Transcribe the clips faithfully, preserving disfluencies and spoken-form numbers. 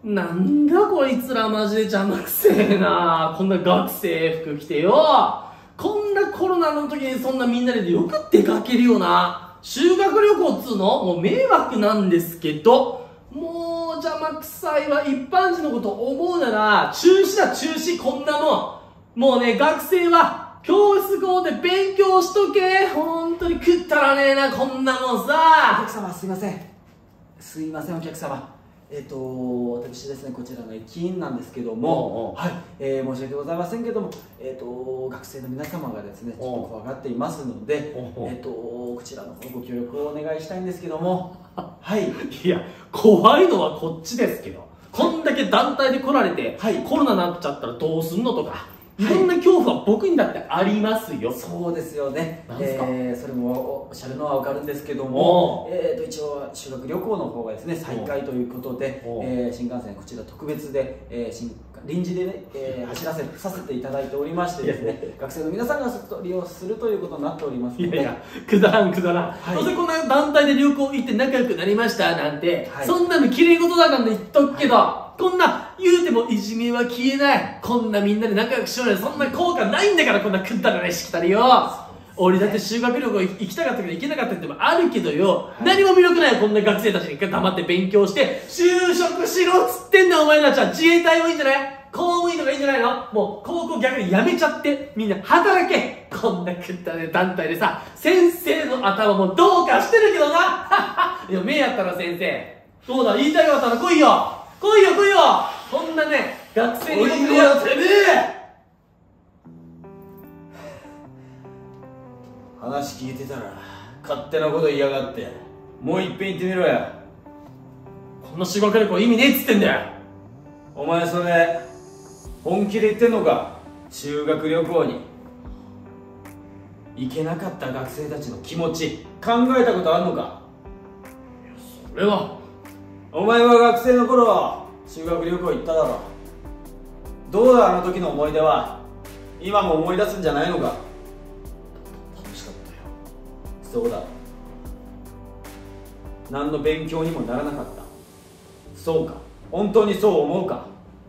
なんだこいつらマジで邪魔くせえな。こんな学生服着てよ。こんなコロナの時にそんなみんなでよく出かけるよな。修学旅行っつうのもう迷惑なんですけど、もう邪魔くさいわ。一般人のこと思うなら中止だ中止。こんなもんもうね、学生は教室校で勉強しとけ。ほんとに食ったらねえなこんなもんさ。 お客様すいませんすいませんお客様、えっ、ー、と私ですね、こちらの駅員なんですけども、はい、えー、申し訳ございませんけども、えっ、ー、と学生の皆様がですねちょっと怖がっていますので、えっ、とこちらのご協力をお願いしたいんですけども。はい。 いや、怖いのはこっちですけど、こんだけ団体で来られて、 はい、 コロナになっちゃったらどうすんのとか、いろんな恐怖は僕にだってありますよ。 そうですよね。 なんすか？ えー、それもおっしゃるのはわかるんですけども、えーと一応修学旅行の方がですね再開ということで、えー、新幹線こちら特別で、えー、新臨時でね、えー、走らせさせていただいておりましてですね、学生の皆さんが利用するということになっておりますので。 いやいや、くだらんくだらん。 はい、 どうせこんな団体で旅行行って仲良くなりましたなんて、 はい、 そんなの綺麗事だから言っとくけど、はい、こんな言うてもいじめは消えない。こんなみんなで仲良くしようよ。そんな効果ないんだから、こんなくだらないしきたりよ。俺だって修学旅行行きたかったけど行けなかったってのもあるけどよ、はい、何も魅力ないよ。こんな学生たちに黙って勉強して就職しろっつってんだ。お前たちは自衛隊もいいんじゃない？公務員とかいいんじゃないの？もう高校逆にやめちゃってみんな働け。こんなくったね団体でさ、先生の頭もどうかしてるけどないや、目やったら先生どうだ、言いたいことあったら来いよ来いよ来いよ。こんなね学生に来いよてめえ。話聞いてたら勝手なこと言いやがって。もういっぺん言ってみろや。 こんな修学旅行意味ねえっつってんだよ。 お前それ本気で言ってんのか？修学旅行に行けなかった学生たちの気持ち考えたことあんのか？ それはお前は学生の頃修学旅行行っただろ。どうだあの時の思い出は。今も思い出すんじゃないのか？ 楽しかったよ。 そうだ、何の勉強にもならなかった。そうか、本当にそう思うか？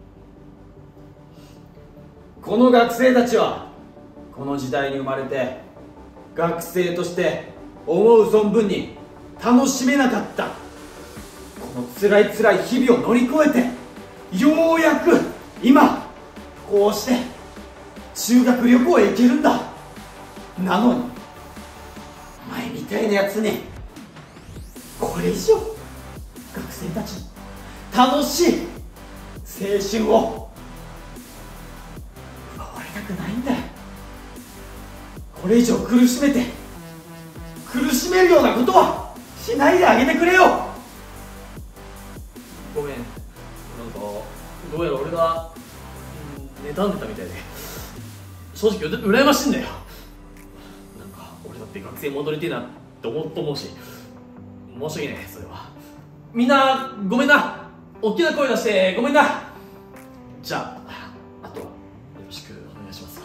この学生たちはこの時代に生まれて学生として思う存分に楽しめなかった。この辛い辛い日々を乗り越えてようやく今こうして修学旅行へ行けるんだ。なのにお前みたいなやつにこれ以上学生たちの楽しい青春を奪われたくないんだよ。これ以上苦しめて苦しめるようなことはしないであげてくれよ。 ごめん、なんかどうやら俺が妬んでたみたいで正直う羨ましいんだよ。なんか俺だって学生戻りてえなって思うと思うし、申し訳ない。それはみんなごめんな。大きな声出してごめんな。じゃああとはよろしくお願いします。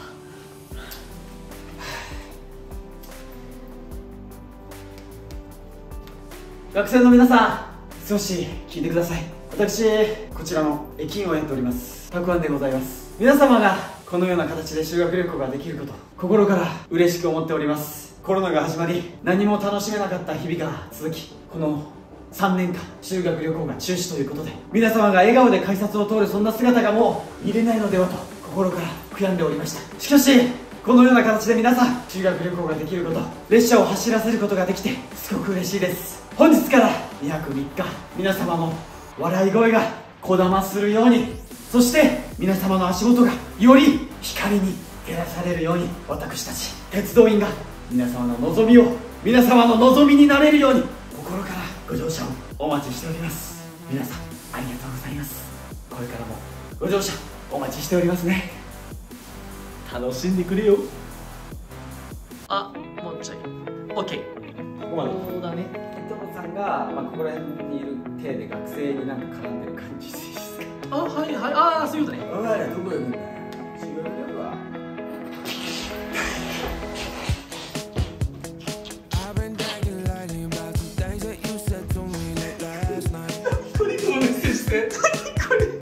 学生の皆さん、少し聞いてください。私こちらの駅員をやっておりますたくあんでございます。皆様がこのような形で修学旅行ができること心から嬉しく思っております。コロナが始まり何も楽しめなかった日々が続き、このさんねんかん修学旅行が中止ということで皆様が笑顔で改札を通るそんな姿がもう見れないのではと心から悔やんでおりました。しかしこのような形で皆さん修学旅行ができること、列車を走らせることができてすごく嬉しいです。本日からにはくみっか皆様の笑い声がこだまするように、そして皆様の足元がより光に照らされるように、私たち鉄道員が皆様の望みを皆様の望みになれるように心からご乗車をお待ちしております。皆さんありがとうございます。これからもご乗車お待ちしておりますね。 楽しんでくれよ。あ、もうちょい OK。 ここまでそうだね。 伊藤さんが、まあ、ここら辺にいる体で学生になんか絡んでる感じですか？ あ、はいはい、ああそういうことね。 お前らどこ行くんだよ。